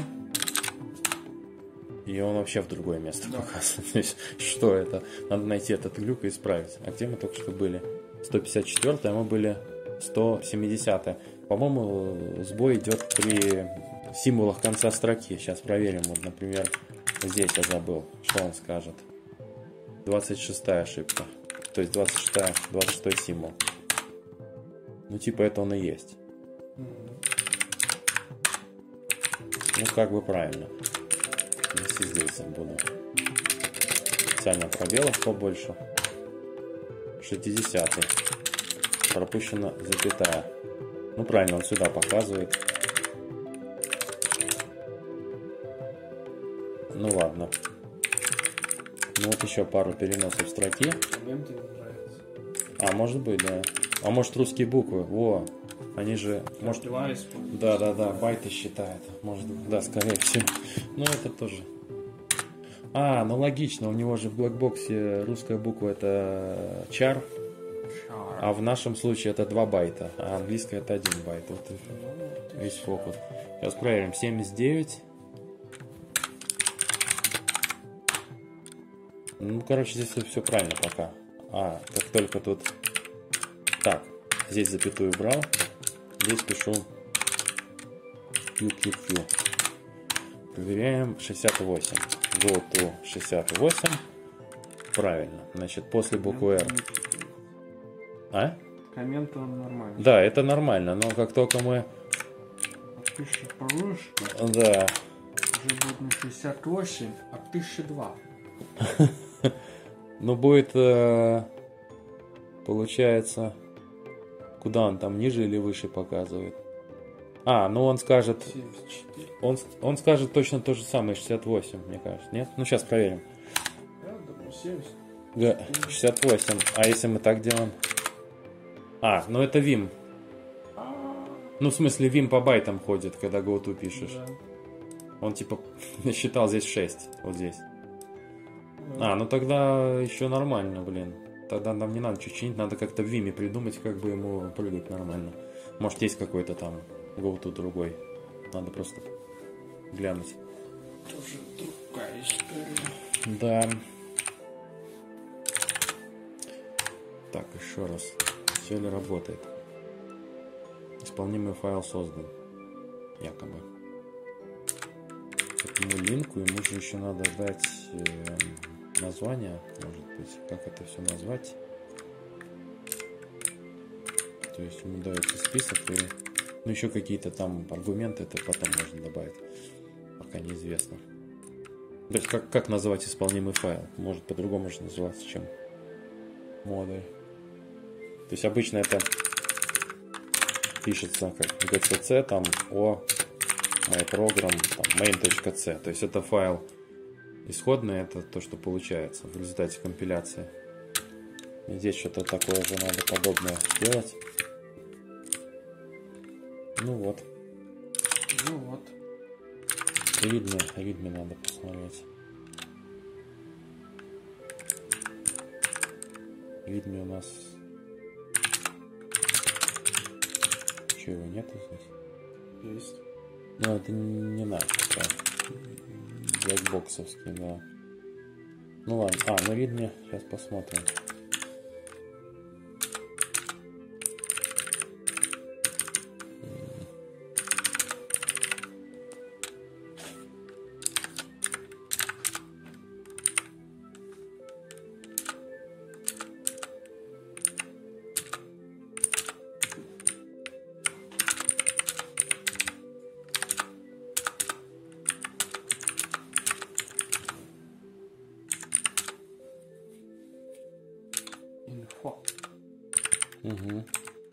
и он вообще в другое место да. показывает. То есть, что это? Надо найти этот глюк и исправить. А где мы только что были? сто пятьдесят четыре, а мы были сто семьдесят. По-моему, сбой идет при символах конца строки. Сейчас проверим. Вот, например, здесь я забыл, что он скажет. двадцать шестая ошибка. То есть двадцать шестая, двадцать шестой символ. Ну, типа, это он и есть. Ну, как бы правильно. Если здесь я буду специально пробелов побольше. шестидесятый. Пропущена запятая. Ну, правильно, он сюда показывает. Ну, ладно. Ну, вот еще пару переносов строки. А, может быть, да. А может, русские буквы. Во. Они же, может, да, да, да, байты считают. Может, да, скорее всего. Ну, это тоже. А, ну логично, у него же в блэкбоксе русская буква это чар, а в нашем случае это два байта, а английская это один байт. Вот и весь фокус. Сейчас проверим. семьдесят девять. Ну, короче, здесь все правильно пока. А, как только тут... Так, здесь запятую брал. Здесь пишу кью кью кью. Проверяем шестьдесят восемь. Go to шестьдесят восемь. Правильно. Значит, после буквы R. А? Коммент он нормальный. Да, это нормально, но как только мы... тысяча по-русски. Да. Уже будет не шестьдесят восемь, а тысяча два. Ну, будет... Получается... Куда он там, ниже или выше показывает? А, ну он скажет... семьдесят четыре. Он, он скажет точно то же самое, шестьдесят восемь, мне кажется. Нет? Ну, сейчас проверим. Да, думаю, семьдесят. Да, шестьдесят восемь. А если мы так делаем? А, ну это Vim. Ну, в смысле, Vim по байтам ходит, когда GoTo пишешь. Да. Он типа насчитал здесь шесть. Вот здесь. Да. А, ну тогда еще нормально, блин. Тогда нам не надо чуть чинить, надо как-то в Vim придумать, как бы ему прыгать нормально. Может, есть какой-то там GoTo другой. Надо просто глянуть. Тоже другая история. Да. Так, еще раз. Все ли работает? Исполнимый файл создан. Якобы. Этому линку ему же еще надо дать э, название, может быть, как это все назвать. То есть ему дается список и ну еще какие-то там аргументы, это потом можно добавить. Пока неизвестно. То есть как, как назвать исполнимый файл? Может по-другому же называться, чем модуль. То есть обычно это пишется как gcc, там о myprogram, там main.c. То есть это файл исходный, это то, что получается в результате компиляции. И здесь что-то такое же надо подобное сделать. Ну вот. Ну вот. Ридми, ридми надо посмотреть. Ридми у нас... Че, его нету здесь? Есть. Ну, это не наш, это блэкбоксовский, да. Ну ладно, а, ну ридми, сейчас посмотрим. Инфо. Угу.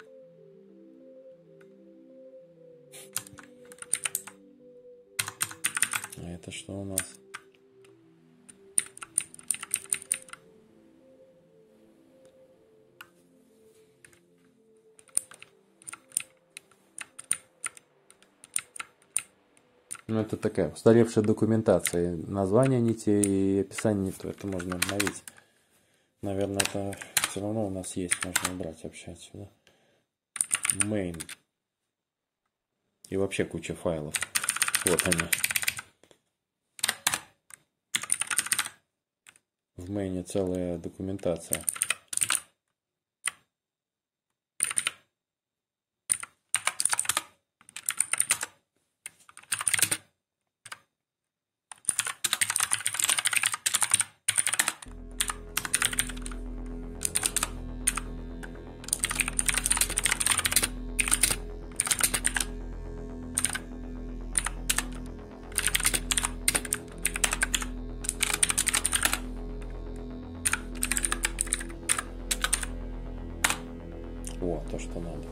А это что у нас? Ну, это такая устаревшая документация. Название не те и описание не то. Это можно обновить. Наверное, это все равно у нас есть. Можно убрать вообще отсюда. Main. И вообще куча файлов. Вот они. В main целая документация. О, то, что надо.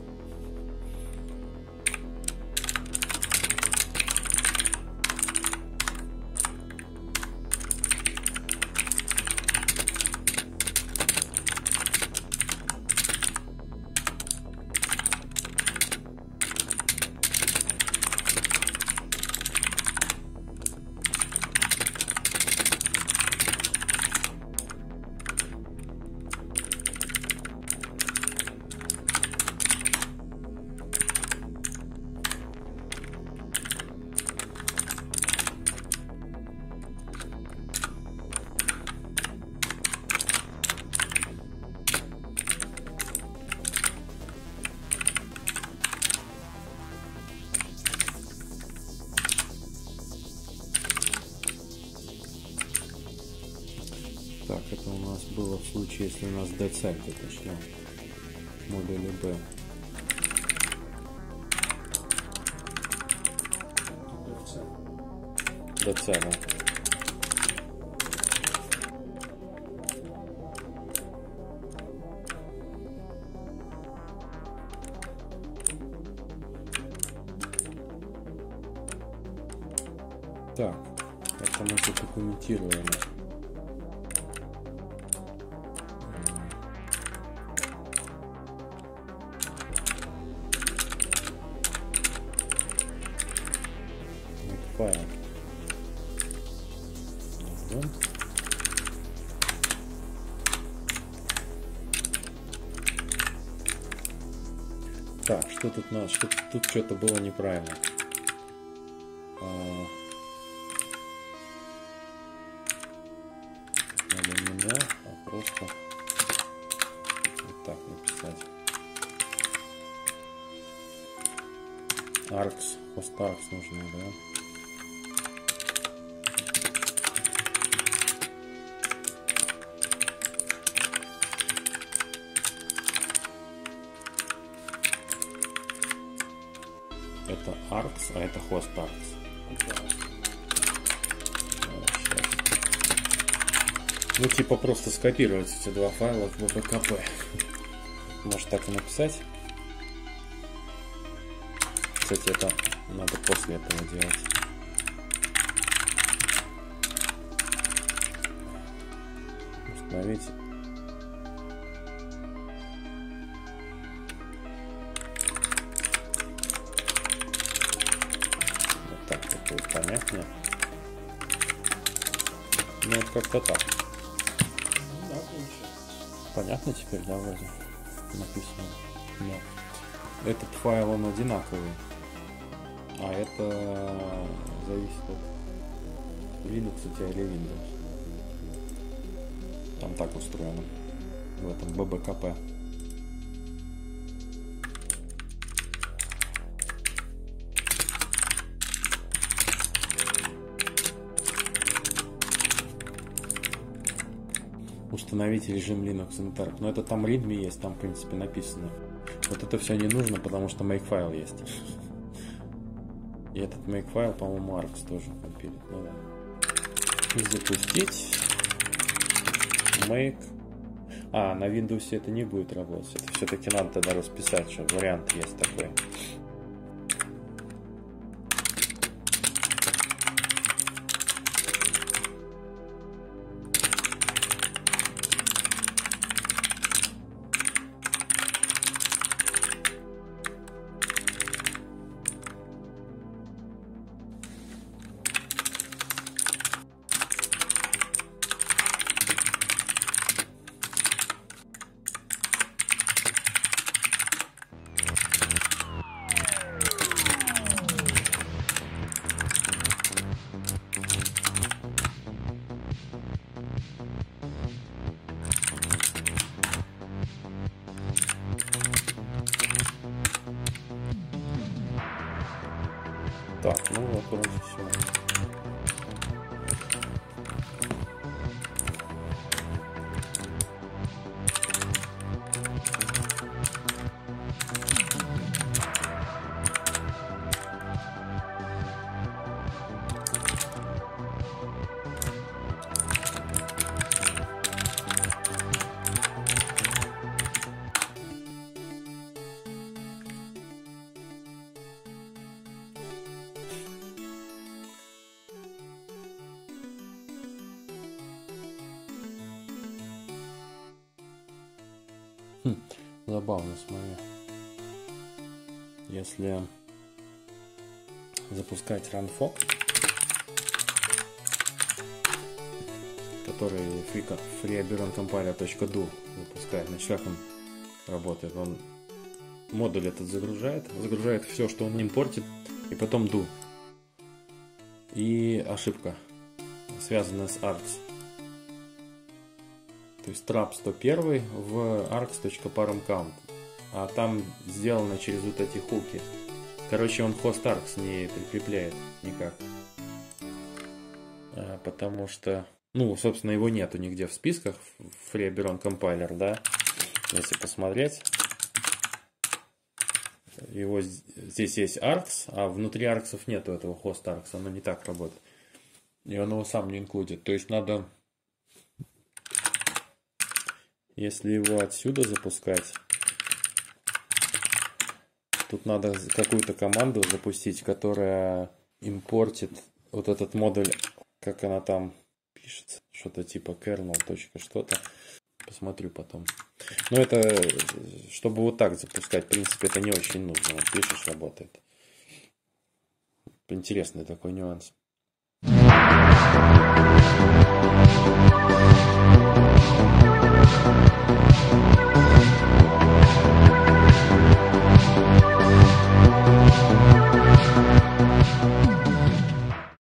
Так, это у нас было в случае, если у нас dc где-то шло. Модули B. dc, да. Так, это мы задокументировали. Файл. Вот. Так, что тут надо? Что тут что-то было неправильно. А... Надо не да, а просто так написать. Arcs, host arcs нужно, да? Это arcs, а это host arcs. Ну, типа просто скопировать эти два файла в бэ бэ ка пэ. Может так и написать. Кстати, это надо после этого делать. Установить. Вот так вот будет понятнее. Ну, вот как-то так. Да, получается. Понятно теперь, да, вроде написано. Но этот файл, он одинаковый. А это зависит от Linux у тебя или Windows. Там так устроено. В этом бэ бэ ка пэ. Установить режим Linux Interrupt. Но это там readme есть, там в принципе написано. Вот это все не нужно, потому что makefile есть. И этот makefile, по-моему, arcs тоже компилит. Ну да. Запустить. Make. А, на Windows это не будет работать. Это все-таки надо тогда расписать, что вариант есть такой. Так, ну вот вроде все. Хм, забавно, смотри. Если запускать runfog, который freeaberoncompiler.do запускает, значит, как он работает? Он модуль этот загружает, загружает все, что он импортит, и потом do. И ошибка, связанная с arcs. То есть trap сто один в arcs.paramcount. А там сделано через вот эти хуки. Короче, он host arcs не прикрепляет никак. А, потому что, ну, собственно, его нету нигде в списках. FreeAberon да. Если посмотреть. Его здесь есть arcs, а внутри arcs нету этого host arcs. Оно не так работает. И он его сам не инклюдит. То есть надо... Если его отсюда запускать, тут надо какую-то команду запустить, которая импортит вот этот модуль, как она там пишется, что-то типа kernel. Что-то. Посмотрю потом. Но это, чтобы вот так запускать, в принципе, это не очень нужно. Вот пишешь, работает. Интересный такой нюанс.